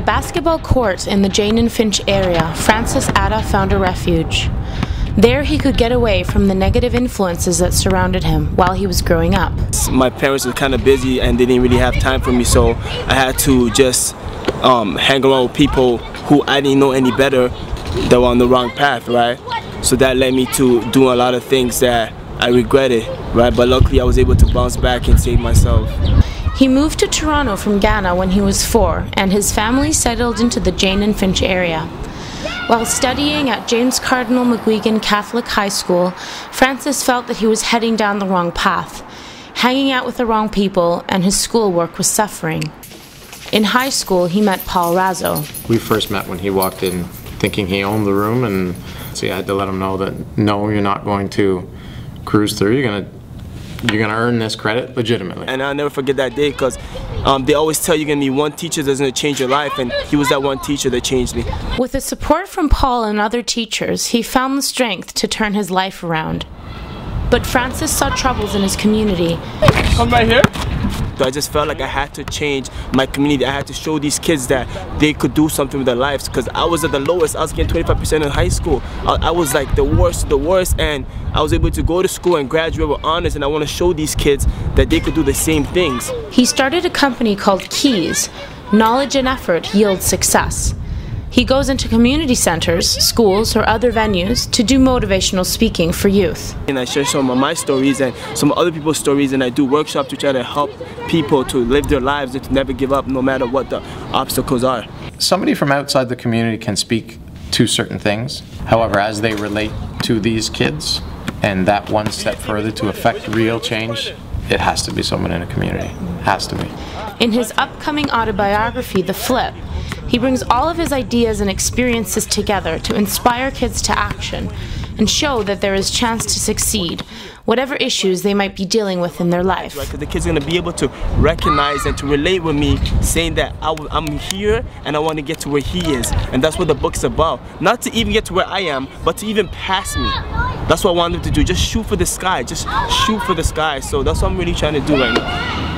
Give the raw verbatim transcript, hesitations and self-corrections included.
basketball court in the Jane and Finch area, Francis Atta found a refuge. There he could get away from the negative influences that surrounded him while he was growing up. My parents were kind of busy and they didn't really have time for me, so I had to just um, hang around with people who I didn't know any better that were on the wrong path, right? So that led me to doing a lot of things that I regretted, right? But luckily I was able to bounce back and save myself. He moved to Toronto from Ghana when he was four, and his family settled into the Jane and Finch area. While studying at James Cardinal McGuigan Catholic High School, Francis felt that he was heading down the wrong path, hanging out with the wrong people, and his schoolwork was suffering. In high school, he met Paul Razzo. We first met when he walked in thinking he owned the room, and so I had to let him know that no, you're not going to cruise through, you're going to You're gonna earn this credit legitimately. And I'll never forget that day because um, they always tell you you're gonna need one teacher that's gonna change your life, and he was that one teacher that changed me. With the support from Paul and other teachers, he found the strength to turn his life around. But Francis saw troubles in his community. Come right here. So I just felt like I had to change my community. I had to show these kids that they could do something with their lives, because I was at the lowest. I was getting twenty-five percent in high school. I, I was like the worst, the worst, and I was able to go to school and graduate with honors, and I want to show these kids that they could do the same things. He started a company called Keys. Knowledge and effort yield success. He goes into community centers, schools, or other venues to do motivational speaking for youth. And I share some of my stories and some other people's stories, and I do workshops to try to help people to live their lives and to never give up no matter what the obstacles are. Somebody from outside the community can speak to certain things. However, as they relate to these kids and that one step further to affect real change, it has to be someone in a community. It has to be. In his upcoming autobiography, The Flip, he brings all of his ideas and experiences together to inspire kids to action and show that there is chance to succeed, whatever issues they might be dealing with in their life. Right, because the kids are going to be able to recognize and to relate with me, saying that I w I'm here and I want to get to where he is. And that's what the book's about. Not to even get to where I am, but to even pass me. That's what I want them to do. Just shoot for the sky. Just shoot for the sky. So that's what I'm really trying to do right now.